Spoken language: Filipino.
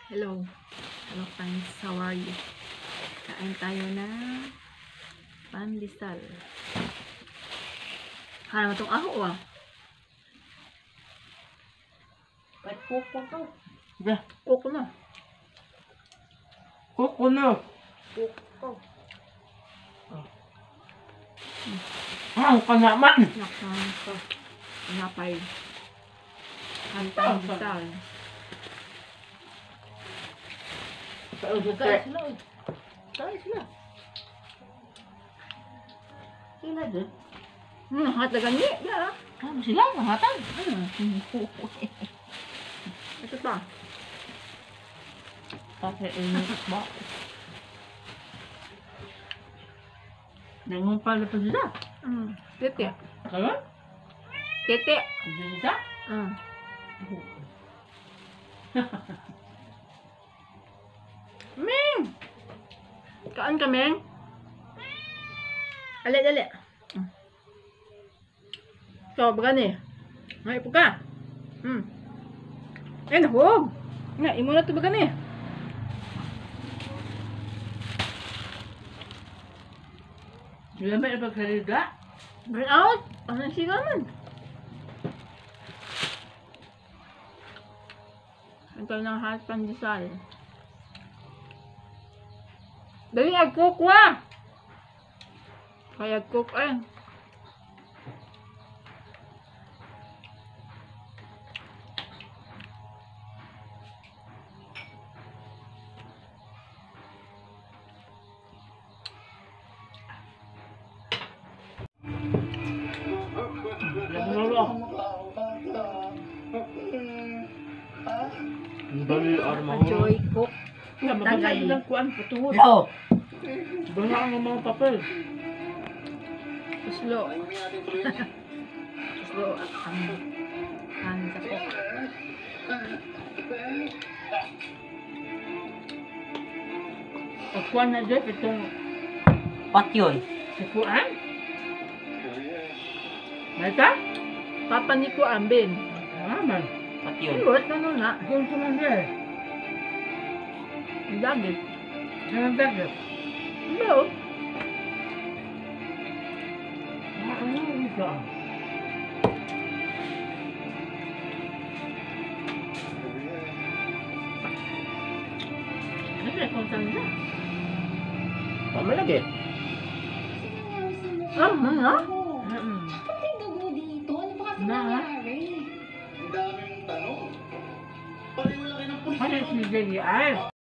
Hello. Hello friends, how are you? Kain tayo na pandesal. Kaya mo itong aho ah. Ba't kuko to? Yeah, kuko na. Kuko na. Kuko. Ang kanaman. Naksan ko. Napay. Kantang desal. Kaya sila. Kaya sila. Sila din. Hatagan niya. Yeah. Ano sila? Mahatan. Ito pa. Kasi init ba? Nangung pala pa sila. Tete. Kaya? Tete. Hindi sila? Ming! Kaan ka, Ming? Dali, dali. So, baga ni. Ngay po ka. Ay, nahog. Nga, imo na ito baga ni. Sila ba ipagsalita? Burn out. Ano yung sigaw man? Ito ng hot pandesal. Dali, ag-cook wa! Kaya ag-cook eh. Dali, arma. Enjoy cook. Magkakain lang kuan, patuhod. Yo! Bala ang mga papel. Slow. Slow. Ang sa cook. Pagkuan na dyan, itong Pat yun. sikuan. Mayta? Papa ni ko ambin. Naman. Pat yun. Iwat na nun na. Kung suman dyan. Ang dagit. Saan dagdag? Hello. Ano ito? Ano kaya kung saan na? Pamalagi. Ano? Tingnan mo dito. Ano ba kasi Na, ha? nangyari? Ang daming tanong. Pareho lang kayo ng pulis. Ano si Jenny? Ay!